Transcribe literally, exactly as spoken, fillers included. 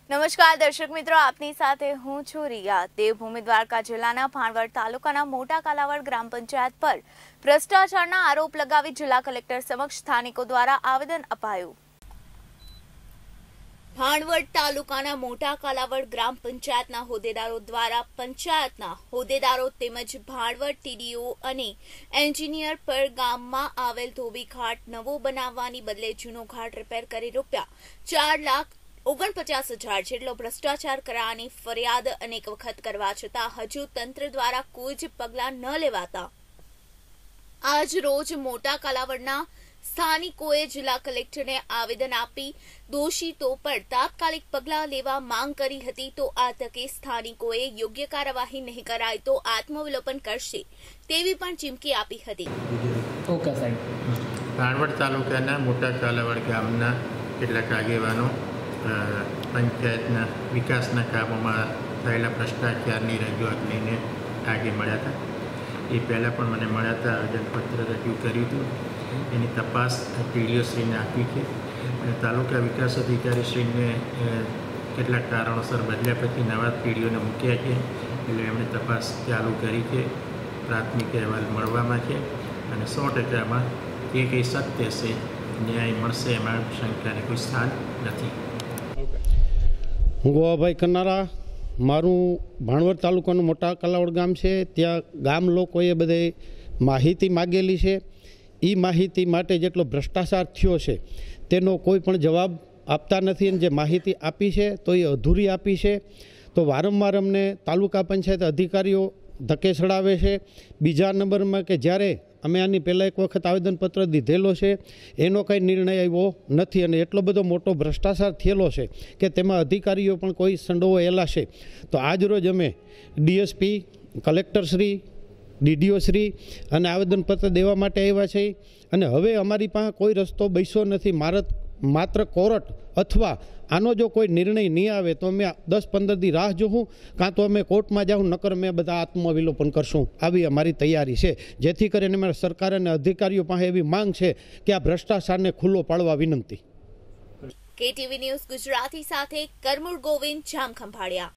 નમસ્કાર દર્શક મિત્રો, આપની સાથે હું છું રિયા। દેવભૂમિ દ્વારકા જિલ્લાના ભાણવડ તાલુકાના મોટા કાલાવડ ગ્રામ પંચાયત પર ભ્રષ્ટાચારના આરોપ લગાવી જિલ્લા કલેક્ટર સમક્ષ સ્થાનિકો દ્વારા આવેદન અપાયું। ભાણવડ તાલુકાના મોટા કાલાવડ ગ્રામ પંચાયતના હોદ્દેદારો દ્વારા પંચાયતના હોદ્દેદારો તેમજ ભાણવડ ટીડીઓ અને એન્જિનિયર પર ગામમાં આવેલ ધોબી ઘાટ નવો બનાવવાની બદલે જૂનો ઘાટ રિપેર કરી રૂપિયા ચાર લાખ ઓગણપચાસ હજાર જેટલો ભ્રષ્ટાચાર કરવાની ફરિયાદ અનેક વખત કરવા છતાં હજુ તંત્ર દ્વારા કોઈ જ પગલાં ન લેવાતા આજ રોજ મોટા કાલાવડના સ્થાનિકોએ જિલ્લા કલેક્ટરને આવેદન આપી દોષિતો પર તાત્કાલિક પગલાં લેવા માંગ કરી હતી। તો આ તકે સ્થાનિકોએ યોગ્ય કાર્યવાહી નહીં કરાય તો આત્મવિલોપન કરશે તેવી પણ ચીમકી આપી હતી। ઓકે સાહેબ, ભાણવડ તાલુકાના મોટા કાલાવડ ગામના કેટલાક આગેવાનો પંચાયતના વિકાસના કામોમાં થયેલા ભ્રષ્ટાચારની રજૂઆત લઈને આગે મળ્યા હતા। એ પહેલાં પણ મને મળ્યા હતા, આવેદનપત્ર રજૂ કર્યું હતું। એની તપાસ ટીડીઓશ્રીને આપી છે અને તાલુકા વિકાસ અધિકારીશ્રીને કેટલાક કારણોસર બદલ્યા પછી નવા ટીડીઓને મૂક્યા છે, એટલે એમણે તપાસ ચાલુ કરી છે। પ્રાથમિક અહેવાલ મળવામાં છે અને સો ટકામાં જે કંઈ સત્ય છે ન્યાય મળશે, એમાં શંકાને કોઈ સ્થાન નથી। હું ગોવાભાઈ કન્નારા, મારું ભાણવડ તાલુકાનું મોટા કાલાવડ ગામ છે। ત્યાં ગામ લોકોએ બધે માહિતી માગેલી છે। એ માહિતી માટે જેટલો ભ્રષ્ટાચાર થયો છે તેનો કોઈ પણ જવાબ આપતા નથી અને જે માહિતી આપી છે તો એ અધૂરી આપી છે। તો વારંવાર અમને તાલુકા પંચાયત અધિકારીઓ ધક્કે ચડાવે છે। બીજા નંબરમાં કે જ્યારે અમે આની પહેલાં એક વખત આવેદનપત્ર દીધેલો છે, એનો કંઈ નિર્ણય આવ્યો નથી અને એટલો બધો મોટો ભ્રષ્ટાચાર થયેલો છે કે તેમાં અધિકારીઓ પણ કોઈ સંડોવાયેલા છે। તો આજરોજ અમે ડીએસપી, કલેક્ટરશ્રી, ડીડીઓશ્રી અને આવેદનપત્ર દેવા માટે આવ્યા છે અને હવે અમારી પાસે કોઈ રસ્તો બચ્યો નથી। મારત માત્ર કોર્ટ અથવા આનો જો કોઈ નિર્ણય નહીં આવે તો અમે દસ પંદર દી રાહ જોઉં, કાં તો અમે કોર્ટમાં જાઉં, નકર અમે બધા આત્મવિલોપન કરશું। આવી અમારી તૈયારી છે, જેથી કરીને અમારા સરકાર અને અધિકારીઓ પાસે એવી માંગ છે કે આ ભ્રષ્ટાચારને ખુલ્લો પાડવા વિનંતી। કેટીવી ન્યૂઝ ગુજરાતી સાથે કરમુર ગોવિંદ, જામખંભાળિયા।